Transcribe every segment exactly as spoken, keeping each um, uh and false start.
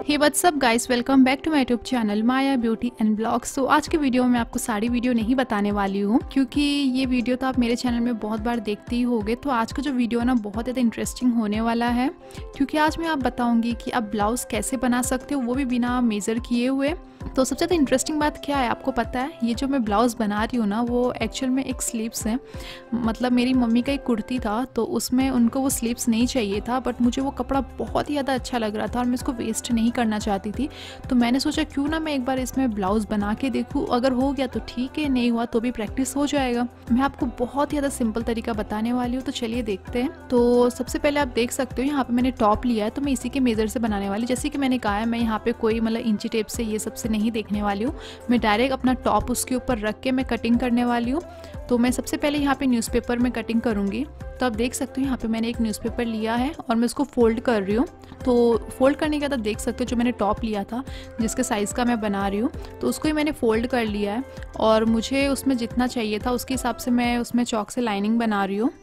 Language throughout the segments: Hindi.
Hey what's up guys, welcome back to my YouTube channel Maya beauty and blogs. तो आज के वीडियो में आपको साड़ी वीडियो नहीं बताने वाली हूँ, क्योंकि ये वीडियो तो आप मेरे चैनल में बहुत बार देखते ही होंगे। तो आज का जो वीडियो है ना, बहुत ज़्यादा इंटरेस्टिंग होने वाला है, क्योंकि आज मैं आप बताऊँगी कि आप ब्लाउज़ कैसे बना सकते हो, वो भी बिना मेज़र किए हुए। तो सबसे ज़्यादा इंटरेस्टिंग बात क्या है आपको पता है, ये जो मैं ब्लाउज़ बना रही हूँ ना, वो एक्चुअल में एक स्लीव्स है। मतलब मेरी मम्मी का एक कुर्ती था, तो उसमें उनको वो स्लीव्स नहीं चाहिए था, बट मुझे वो कपड़ा बहुत ही ज़्यादा अच्छा लग रहा था और मैं इसको वेस्ट नहीं करना चाहती थी। तो मैंने सोचा क्यों ना मैं एक बार इसमें ब्लाउज़ बना के देखूँ, अगर हो गया तो ठीक है, नहीं हुआ तो भी प्रैक्टिस हो जाएगा। मैं आपको बहुत ही ज़्यादा सिंपल तरीका बताने वाली हूँ, तो चलिए देखते हैं। तो सबसे पहले आप देख सकते हो यहाँ पे मैंने टॉप लिया है, तो मैं इसी के मेज़र से बनाने वाली। जैसे कि मैंने कहा है, मैं यहाँ पे कोई मतलब इंची टेप से ये सबसे नहीं देखने वाली हूँ, मैं डायरेक्ट अपना टॉप उसके ऊपर रख के मैं कटिंग करने वाली हूँ। तो मैं सबसे पहले यहाँ पे न्यूज़पेपर में कटिंग करूँगी। तो आप देख सकते हो यहाँ पे मैंने एक न्यूज़पेपर लिया है और मैं उसको फोल्ड कर रही हूँ। तो फोल्ड करने के बाद आप देख सकते हो जो मैंने टॉप लिया था, जिसके साइज़ का मैं बना रही हूँ, तो उसको ही मैंने फ़ोल्ड कर लिया है और मुझे उसमें जितना चाहिए था उसके हिसाब से मैं उसमें चॉक से लाइनिंग बना रही हूँ।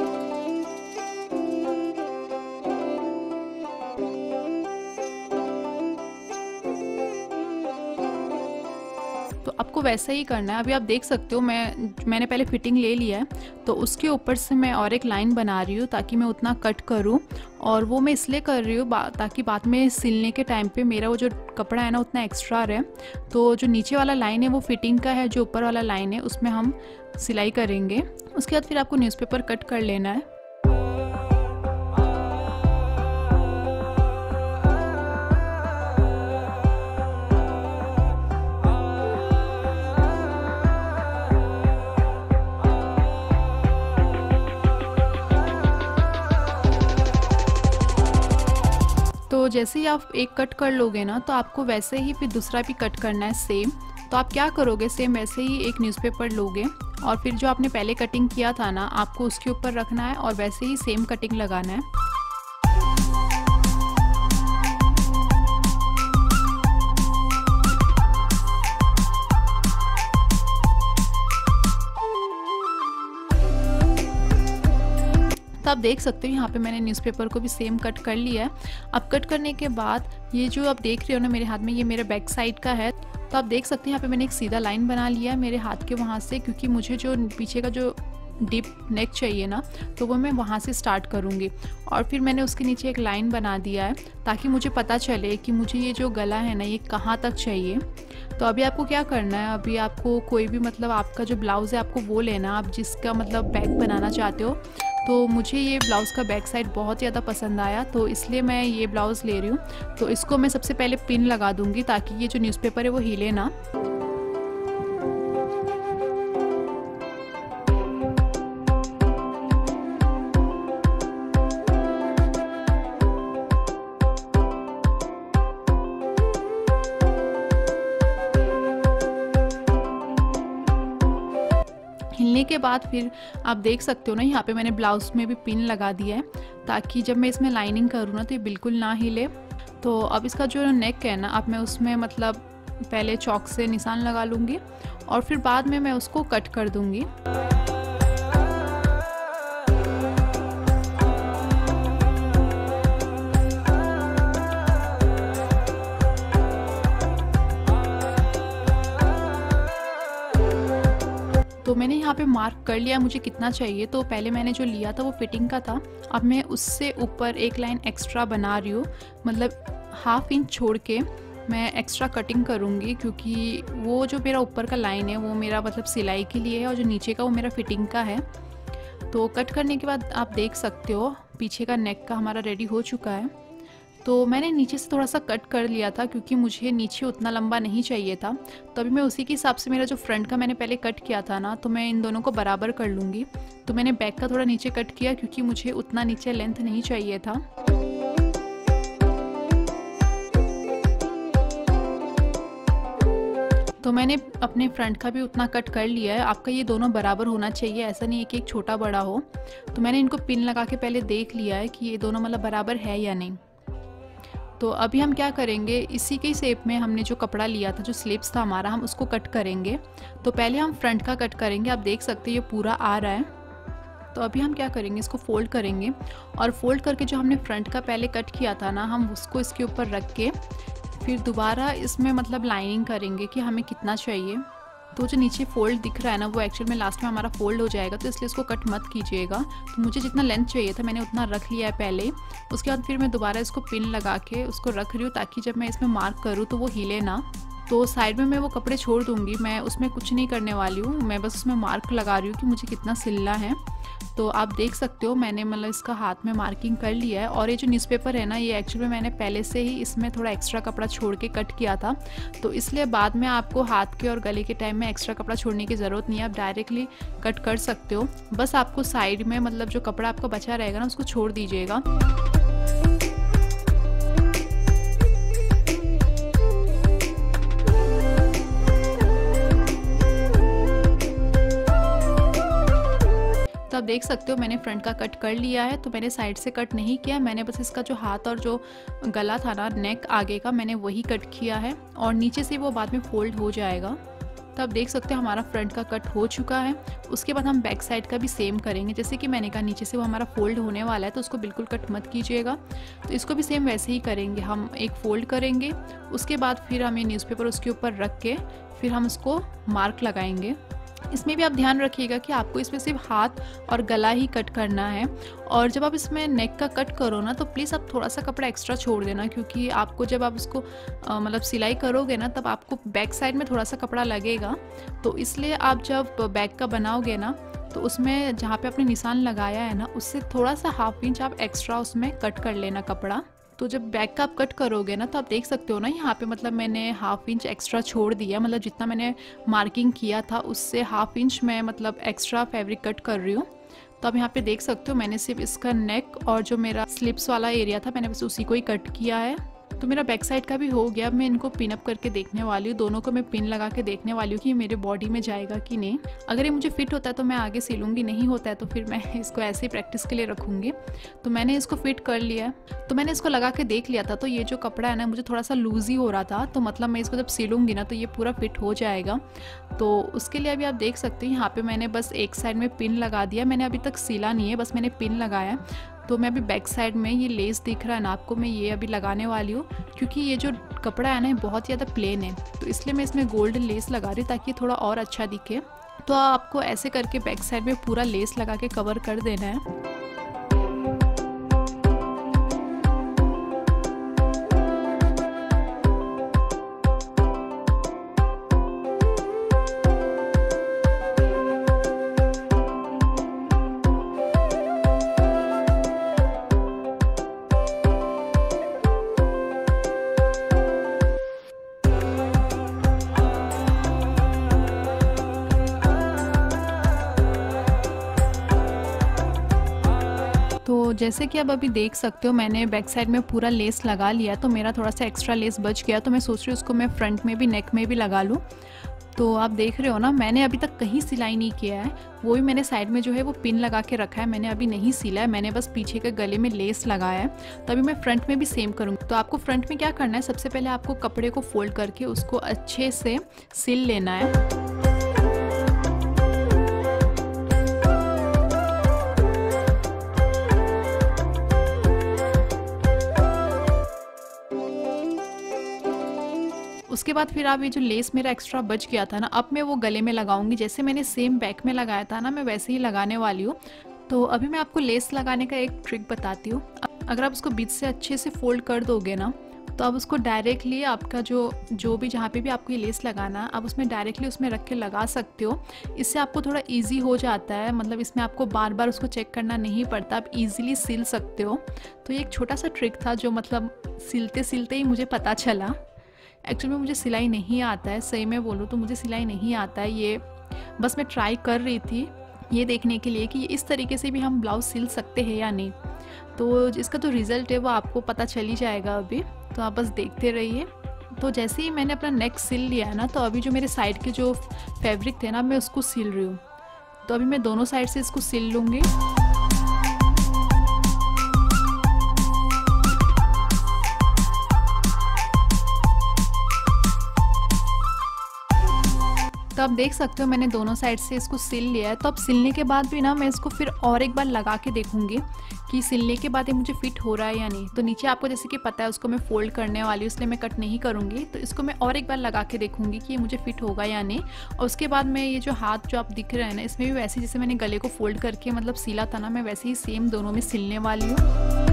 तो आपको वैसा ही करना है। अभी आप देख सकते हो मैं मैंने पहले फिटिंग ले लिया है, तो उसके ऊपर से मैं और एक लाइन बना रही हूँ ताकि मैं उतना कट करूँ। और वो मैं इसलिए कर रही हूँ ताकि बाद में सिलने के टाइम पे मेरा वो जो कपड़ा है ना उतना एक्स्ट्रा रहे। तो जो नीचे वाला लाइन है वो फिटिंग का है, जो ऊपर वाला लाइन है उसमें हम सिलाई करेंगे। उसके बाद फिर आपको न्यूज़पेपर कट कर लेना है। तो जैसे ही आप एक कट कर लोगे ना, तो आपको वैसे ही फिर दूसरा भी कट करना है सेम। तो आप क्या करोगे, सेम वैसे ही एक न्यूज़पेपर लोगे और फिर जो आपने पहले कटिंग किया था ना, आपको उसके ऊपर रखना है और वैसे ही सेम कटिंग लगाना है। तो आप देख सकते हो यहाँ पे मैंने न्यूज़पेपर को भी सेम कट कर लिया है। अब कट करने के बाद ये जो आप देख रहे हो ना मेरे हाथ में, ये मेरे बैक साइड का है। तो आप देख सकते हैं यहाँ पे मैंने एक सीधा लाइन बना लिया है मेरे हाथ के वहाँ से, क्योंकि मुझे जो पीछे का जो डीप नेक चाहिए ना, तो वो मैं वहाँ से स्टार्ट करूँगी। और फिर मैंने उसके नीचे एक लाइन बना दिया है ताकि मुझे पता चले कि मुझे ये जो गला है ना, ये कहाँ तक चाहिए। तो अभी आपको क्या करना है, अभी आपको कोई भी मतलब आपका जो ब्लाउज़ है आपको वो लेना, आप जिसका मतलब बैक बनाना चाहते हो। तो मुझे ये ब्लाउज़ का बैक साइड बहुत ज़्यादा पसंद आया, तो इसलिए मैं ये ब्लाउज़ ले रही हूँ। तो इसको मैं सबसे पहले पिन लगा दूँगी ताकि ये जो न्यूज़पेपर है वो हिले ना। हिलने के बाद फिर आप देख सकते हो ना, यहाँ पे मैंने ब्लाउज़ में भी पिन लगा दिया है ताकि जब मैं इसमें लाइनिंग करूँ ना तो ये बिल्कुल ना हिले। तो अब इसका जो नेक है ना, अब मैं उसमें मतलब पहले चॉक से निशान लगा लूँगी और फिर बाद में मैं उसको कट कर दूँगी। तो मैंने यहाँ पे मार्क कर लिया मुझे कितना चाहिए। तो पहले मैंने जो लिया था वो फिटिंग का था, अब मैं उससे ऊपर एक लाइन एक्स्ट्रा बना रही हूँ, मतलब हाफ इंच छोड़ के मैं एक्स्ट्रा कटिंग करूँगी, क्योंकि वो जो मेरा ऊपर का लाइन है वो मेरा मतलब सिलाई के लिए है और जो नीचे का वो मेरा फिटिंग का है। तो कट करने के बाद आप देख सकते हो पीछे का नेक का हमारा रेडी हो चुका है। तो मैंने नीचे से थोड़ा सा कट कर लिया था क्योंकि मुझे नीचे उतना लंबा नहीं चाहिए था। तो अभी मैं उसी के हिसाब से, मेरा जो फ्रंट का मैंने पहले कट किया था ना, तो मैं इन दोनों को बराबर कर लूँगी। तो मैंने बैक का थोड़ा नीचे कट किया क्योंकि मुझे उतना नीचे लेंथ नहीं चाहिए था। तो मैंने अपने फ्रंट का भी उतना कट कर लिया है। आपका ये दोनों बराबर होना चाहिए, ऐसा नहीं है कि एक छोटा बड़ा हो। तो मैंने इनको पिन लगा के पहले देख लिया है कि ये दोनों मतलब बराबर है या नहीं। तो अभी हम क्या करेंगे, इसी के शेप में हमने जो कपड़ा लिया था, जो स्लीव्स था हमारा, हम उसको कट करेंगे। तो पहले हम फ्रंट का कट करेंगे। आप देख सकते हैं ये पूरा आ रहा है। तो अभी हम क्या करेंगे, इसको फोल्ड करेंगे और फोल्ड करके जो हमने फ्रंट का पहले कट किया था ना, हम उसको इसके ऊपर रख के फिर दोबारा इसमें मतलब लाइनिंग करेंगे कि हमें कितना चाहिए। तो जो नीचे फोल्ड दिख रहा है ना वो एक्चुअल में लास्ट में हमारा फोल्ड हो जाएगा, तो इसलिए इसको कट मत कीजिएगा। तो मुझे जितना लेंथ चाहिए था मैंने उतना रख लिया है पहले। उसके बाद फिर मैं दोबारा इसको पिन लगा के उसको रख रही हूँ ताकि जब मैं इसमें मार्क करूँ तो वो हिले ना। तो साइड में मैं वो कपड़े छोड़ दूँगी, मैं उसमें कुछ नहीं करने वाली हूँ, मैं बस उसमें मार्क लगा रही हूँ कि मुझे कितना सिलना है। तो आप देख सकते हो मैंने मतलब इसका हाथ में मार्किंग कर लिया है। और ये जो न्यूज़पेपर है ना ये एक्चुअली में मैंने पहले से ही इसमें थोड़ा एक्स्ट्रा कपड़ा छोड़ के कट किया था, तो इसलिए बाद में आपको हाथ के और गले के टाइम में एक्स्ट्रा कपड़ा छोड़ने की ज़रूरत नहीं है, आप डायरेक्टली कट कर सकते हो। बस आपको साइड में मतलब जो कपड़ा आपका बचा रहेगा ना उसको छोड़ दीजिएगा। तो आप देख सकते हो मैंने फ्रंट का कट कर लिया है। तो मैंने साइड से कट नहीं किया, मैंने बस इसका जो हाथ और जो गला था ना नेक आगे का मैंने वही कट किया है, और नीचे से वो बाद में फोल्ड हो जाएगा। तो आप देख सकते हो हमारा फ्रंट का कट हो चुका है। उसके बाद हम बैक साइड का भी सेम करेंगे, जैसे कि मैंने कहा नीचे से वो हमारा फोल्ड होने वाला है तो उसको बिल्कुल कट मत कीजिएगा। तो इसको भी सेम वैसे ही करेंगे, हम एक फोल्ड करेंगे, उसके बाद फिर हम ये न्यूज़पेपर उसके ऊपर रख के फिर हम उसको मार्क लगाएंगे। इसमें भी आप ध्यान रखिएगा कि आपको इसमें सिर्फ हाथ और गला ही कट करना है, और जब आप इसमें नेक का कट करो ना तो प्लीज़ आप थोड़ा सा कपड़ा एक्स्ट्रा छोड़ देना, क्योंकि आपको जब आप उसको मतलब सिलाई करोगे ना तब आपको बैक साइड में थोड़ा सा कपड़ा लगेगा। तो इसलिए आप जब बैक का बनाओगे ना तो उसमें जहाँ पे आपने निशान लगाया है ना उससे थोड़ा सा हाफ इंच आप एक्स्ट्रा उसमें कट कर लेना कपड़ा। तो जब बैक का आप कट करोगे ना तो आप देख सकते हो ना यहाँ पे मतलब मैंने हाफ इंच एक्स्ट्रा छोड़ दिया, मतलब जितना मैंने मार्किंग किया था उससे हाफ इंच मैं मतलब एक्स्ट्रा फैब्रिक कट कर रही हूँ। तो आप यहाँ पे देख सकते हो मैंने सिर्फ इसका नेक और जो मेरा स्लिप्स वाला एरिया था मैंने बस उसी को ही कट किया है। तो मेरा बैक साइड का भी हो गया। मैं इनको पिन अप करके देखने वाली हूँ, दोनों को मैं पिन लगा के देखने वाली हूँ कि मेरे बॉडी में जाएगा कि नहीं। अगर ये मुझे फिट होता है तो मैं आगे सिलूँगी, नहीं होता है तो फिर मैं इसको ऐसे ही प्रैक्टिस के लिए रखूँगी। तो मैंने इसको फिट कर लिया है। तो मैंने इसको लगा के देख लिया था, तो ये जो कपड़ा है ना मुझे थोड़ा सा लूज ही हो रहा था, तो मतलब मैं इसको जब सिलूँगी ना तो ये पूरा फिट हो जाएगा। तो उसके लिए अभी आप देख सकते हैं यहाँ पर मैंने बस एक साइड में पिन लगा दिया, मैंने अभी तक सिला नहीं है, बस मैंने पिन लगाया। तो मैं अभी बैक साइड में ये लेस दिख रहा है ना आपको, मैं ये अभी लगाने वाली हूँ, क्योंकि ये जो कपड़ा है ना बहुत ज़्यादा प्लेन है, तो इसलिए मैं इसमें गोल्ड लेस लगा रही हूँ ताकि थोड़ा और अच्छा दिखे। तो आपको ऐसे करके बैक साइड में पूरा लेस लगा के कवर कर देना है। तो जैसे कि आप अभी देख सकते हो मैंने बैक साइड में पूरा लेस लगा लिया, तो मेरा थोड़ा सा एक्स्ट्रा लेस बच गया, तो मैं सोच रही हूँ उसको मैं फ्रंट में भी नेक में भी लगा लूँ। तो आप देख रहे हो ना मैंने अभी तक कहीं सिलाई नहीं किया है, वो भी मैंने साइड में जो है वो पिन लगा के रखा है, मैंने अभी नहीं सिला है, मैंने बस पीछे के गले में लेस लगाया है। तो अभी मैं फ्रंट में भी सेम करूँगी। तो आपको फ्रंट में क्या करना है, सबसे पहले आपको कपड़े को फोल्ड करके उसको अच्छे से सिल लेना है। उसके बाद फिर आप ये जो लेस मेरा एक्स्ट्रा बच गया था ना, अब मैं वो गले में लगाऊंगी, जैसे मैंने सेम बैक में लगाया था ना मैं वैसे ही लगाने वाली हूँ। तो अभी मैं आपको लेस लगाने का एक ट्रिक बताती हूँ। अगर आप उसको बीच से अच्छे से फोल्ड कर दोगे ना तो आप उसको डायरेक्टली आपका जो जो भी जहाँ पे भी आपको ये लेस लगाना है आप उसमें डायरेक्टली उसमें रख के लगा सकते हो। इससे आपको थोड़ा इजी हो जाता है, मतलब इसमें आपको बार बार उसको चेक करना नहीं पड़ता, आप इजीली सिल सकते हो। तो ये एक छोटा सा ट्रिक था जो मतलब सिलते सिलते ही मुझे पता चला। एक्चुअली में मुझे सिलाई नहीं आता है, सही में बोलूँ तो मुझे सिलाई नहीं आता है, ये बस मैं ट्राई कर रही थी ये देखने के लिए कि इस तरीके से भी हम ब्लाउज सिल सकते हैं या नहीं। तो इसका जो रिज़ल्ट है वो आपको पता चल ही जाएगा अभी, तो आप बस देखते रहिए। तो जैसे ही मैंने अपना नेक सिल लिया है ना, तो अभी जो मेरे साइड के जो फैब्रिक थे ना मैं उसको सिल रही हूँ। तो अभी मैं दोनों साइड से इसको सिल लूँगी। तो आप देख सकते हो मैंने दोनों साइड से इसको सिल लिया है। तो अब सिलने के बाद भी ना मैं इसको फिर और एक बार लगा के देखूंगी कि सिलने के बाद ये मुझे फिट हो रहा है या नहीं। तो नीचे आपको जैसे कि पता है उसको मैं फोल्ड करने वाली हूँ, इसलिए मैं कट नहीं करूँगी। तो इसको मैं और एक बार लगा के देखूंगी कि ये मुझे फिट होगा या नहीं। और उसके बाद मैं ये जो हाथ जो आप दिख रहे हैं ना, इसमें भी वैसे जैसे मैंने गले को फोल्ड करके मतलब सिला था ना, मैं वैसे ही सेम दोनों में सिलने वाली हूँ।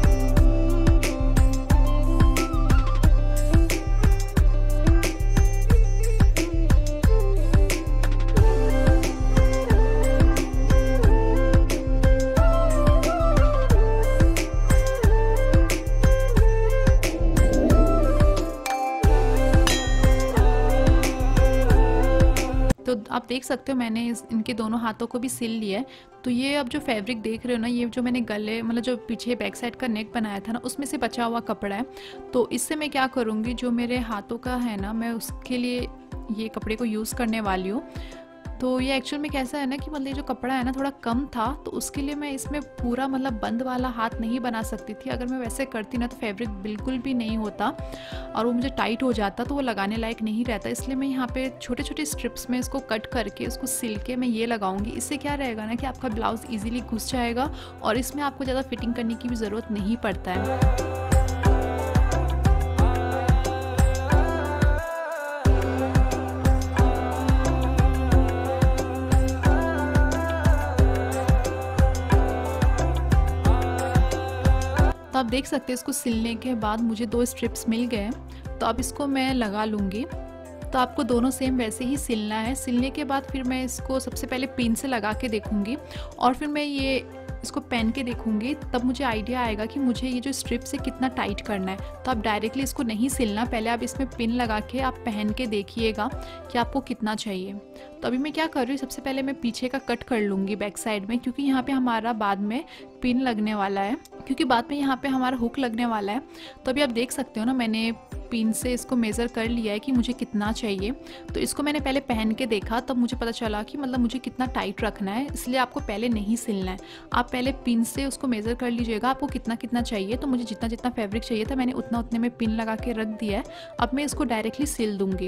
तो आप देख सकते हो मैंने इस इनके दोनों हाथों को भी सिल लिया है। तो ये अब जो फैब्रिक देख रहे हो ना, ये जो मैंने गले मतलब जो पीछे बैक साइड का नेक बनाया था ना, उसमें से बचा हुआ कपड़ा है। तो इससे मैं क्या करूँगी, जो मेरे हाथों का है ना, मैं उसके लिए ये कपड़े को यूज़ करने वाली हूँ। तो ये एक्चुअल में कैसा है ना कि मतलब जो कपड़ा है ना थोड़ा कम था, तो उसके लिए मैं इसमें पूरा मतलब बंद वाला हाथ नहीं बना सकती थी। अगर मैं वैसे करती ना तो फैब्रिक बिल्कुल भी नहीं होता और वो मुझे टाइट हो जाता, तो वो लगाने लायक नहीं रहता। इसलिए मैं यहाँ पे छोटे छोटे स्ट्रिप्स में इसको कट करके उसको सिल के मैं ये लगाऊंगी। इससे क्या रहेगा ना कि आपका ब्लाउज़ ईजिली घुस जाएगा और इसमें आपको ज़्यादा फिटिंग करने की भी ज़रूरत नहीं पड़ता है। तो आप देख सकते हैं इसको सिलने के बाद मुझे दो स्ट्रिप्स मिल गए। तो अब इसको मैं लगा लूँगी। तो आपको दोनों सेम वैसे ही सिलना है। सिलने के बाद फिर मैं इसको सबसे पहले पिन से लगा के देखूँगी और फिर मैं ये इसको पहन के देखूँगी, तब मुझे आइडिया आएगा कि मुझे ये जो स्ट्रिप से कितना टाइट करना है। तो आप डायरेक्टली इसको नहीं सिलना, पहले आप इसमें पिन लगा के आप पहन के देखिएगा कि आपको कितना चाहिए। तो अभी मैं क्या कर रही हूँ, सबसे पहले मैं पीछे का कट कर लूँगी बैक साइड में, क्योंकि यहाँ पे हमारा बाद में पिन लगने वाला है, क्योंकि बाद में यहाँ पे हमारा हुक लगने वाला है। तो अभी आप देख सकते हो ना, मैंने पिन से इसको मेज़र कर लिया है कि मुझे कितना चाहिए। तो इसको मैंने पहले पहन के देखा, तब मुझे पता चला कि मतलब मुझे कितना टाइट रखना है। इसलिए आपको पहले नहीं सिलना है, आप पहले पिन से उसको मेज़र कर लीजिएगा आपको कितना कितना चाहिए। तो मुझे जितना जितना फैब्रिक चाहिए था मैंने उतना उतने में पिन लगा के रख दिया है। अब मैं इसको डायरेक्टली सिल दूँगी।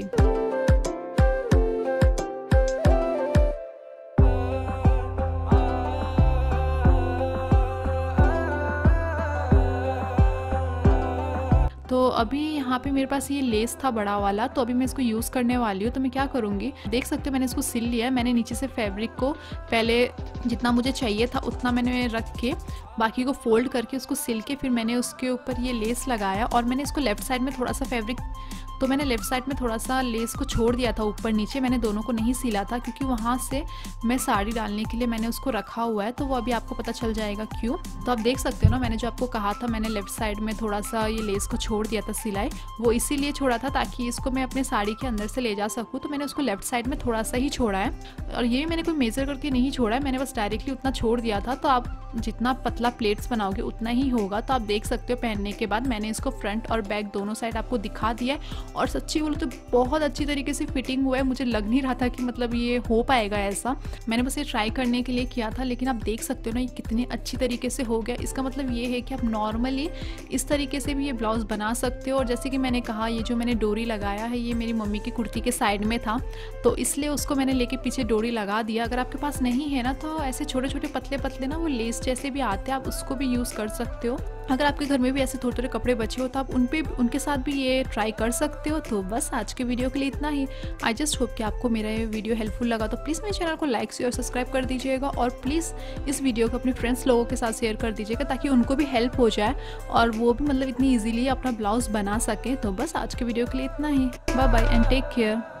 तो अभी यहाँ पे मेरे पास ये लेस था बड़ा वाला, तो अभी मैं इसको यूज़ करने वाली हूँ। तो मैं क्या करूँगी, देख सकते हो मैंने इसको सिल लिया है। मैंने नीचे से फैब्रिक को पहले जितना मुझे चाहिए था उतना मैंने रख के बाकी को फोल्ड करके उसको सिल के फिर मैंने उसके ऊपर ये लेस लगाया और मैंने इसको लेफ़्ट साइड में थोड़ा सा फैब्रिक तो मैंने लेफ़्ट साइड में थोड़ा सा लेस को छोड़ दिया था ऊपर नीचे। मैंने दोनों को नहीं सिला था क्योंकि वहाँ से मैं साड़ी डालने के लिए मैंने उसको रखा हुआ है, तो वो अभी आपको पता चल जाएगा क्यों। तो आप देख सकते हो ना, मैंने जो आपको कहा था मैंने लेफ़्ट साइड में थोड़ा सा ये लेस को छोड़ दिया था सिलाई, वो इसीलिए छोड़ा था ताकि इसको मैं अपने साड़ी के अंदर से ले जा सकूँ। तो मैंने उसको लेफ़्ट साइड में थोड़ा सा ही छोड़ा है और ये मैंने कोई मेज़र करके नहीं छोड़ा है, मैंने बस डायरेक्टली उतना छोड़ दिया था। तो आप जितना पतला प्लेट्स बनाओगे उतना ही होगा। तो आप देख सकते हो पहनने के बाद मैंने इसको फ्रंट और बैक दोनों साइड आपको दिखा दिया है और सच्ची बोलो तो बहुत अच्छी तरीके से फिटिंग हुआ है। मुझे लग नहीं रहा था कि मतलब ये हो पाएगा ऐसा, मैंने बस ये ट्राई करने के लिए किया था, लेकिन आप देख सकते हो ना ये कितनी अच्छी तरीके से हो गया। इसका मतलब ये है कि आप नॉर्मली इस तरीके से भी ये ब्लाउज़ बना सकते हो। और जैसे कि मैंने कहा, ये जो मैंने डोरी लगाया है ये मेरी मम्मी की कुर्ती के साइड में था, तो इसलिए उसको मैंने लेके पीछे डोरी लगा दिया। अगर आपके पास नहीं है ना तो ऐसे छोटे छोटे पतले पतले ना वो लेस जैसे भी आते हैं, आप उसको भी यूज़ कर सकते हो। अगर आपके घर में भी ऐसे थोड़े थोड़े कपड़े बचे हो तो आप उन पे उनके साथ भी ये ट्राई कर सकते हो। तो बस आज के वीडियो के लिए इतना ही। आई जस्ट होप कि आपको मेरा ये वीडियो हेल्पफुल लगा, तो प्लीज़ मेरे चैनल को लाइक और सब्सक्राइब कर दीजिएगा और प्लीज़ इस वीडियो को अपने फ्रेंड्स लोगों के साथ शेयर कर दीजिएगा ताकि उनको भी हेल्प हो जाए और वो भी मतलब इतनी ईजिली अपना ब्लाउज़ बना सकें। तो बस आज के वीडियो के लिए इतना ही। Bye bye and take care.